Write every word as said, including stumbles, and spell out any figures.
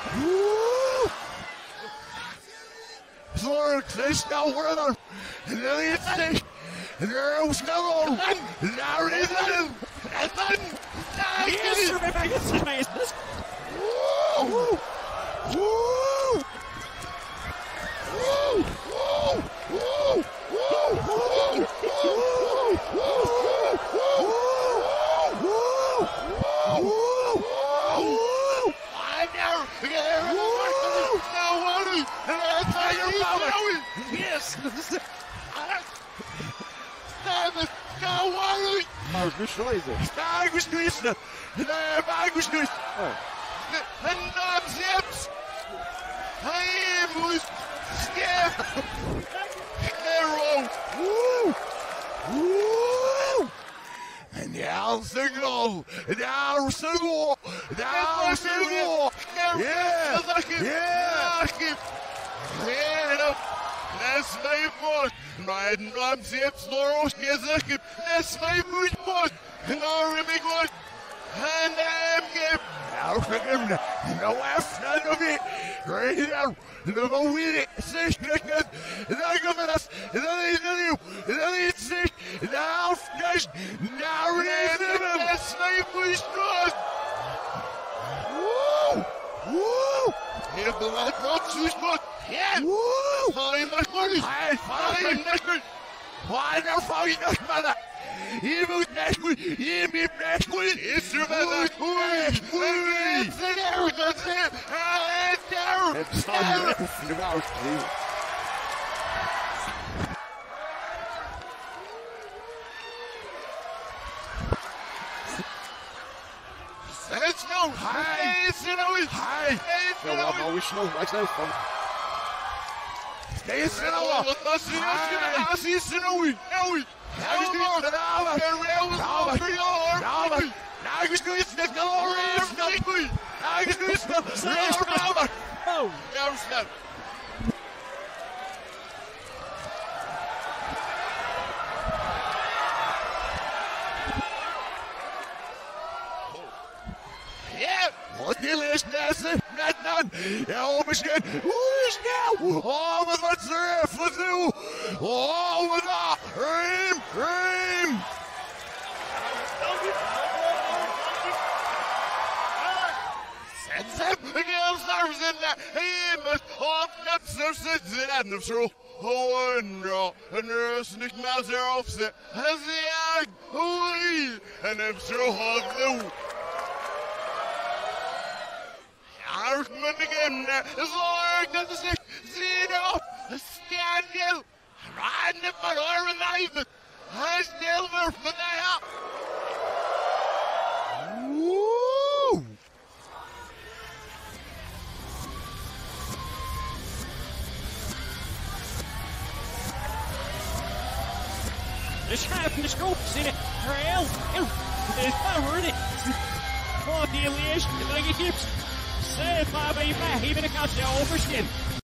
Woo! Zorg, is nou verder. En dan is het. En er is snel. En daar is het. En dan. Daar is het. Yes, sir, my business. Woo! Woo! Woo! Woo! Woo! Woo! Yes. Marcus Schleiser. Marcus Schleiser. Marcus Schleiser. En dan zit hij moest skip. Arrow. Woo! Woo! En now single. Now single. Now single. Yeah. Yeah. Yeah. That's my fault. My mom zips Laurel's gezegd. That's my fault. And I'm big one. And I'm good. Now forgive me. No after of it. Right now. No with it. Six seconds. And I go for us. And then he's you. And then he's sick. Now finish. Now raise him. That's my fault. Woo! Woo! Yeah, but I got you, but yeah! Woo! I'm not funny! I'm fine! Why the fuck is that, mother? You move next week! You move next week! It's your mother! Woo! Woo! It's there! That's it! It's there! It's time to go out, please. It's no! Hi! It's no! Hi! It's no! I'm always no! Like no fun. It's no! It's no! It's no! It's no! Wat is dat? Net dan. Ja, misschien. Hoe is nou? Oh, wat wat surf. Wat nu? Oh, wat nou? Reem, reem. Zet ze. Ik heb zelfs in de hemel. Op dat zo zitten en of zo. Oh, en ja. En er is niet meer zo op ze. En ze ja. Oei. En hem zo hard nu. Archman again, Zorg, dat is het, zero, stand riding it for our life, I still work for that. Woo! The shot from the scope, see it, trail, it's not hurting. Come on, the Elias, it's like it keeps. Say, Bobby, even a catch overskin.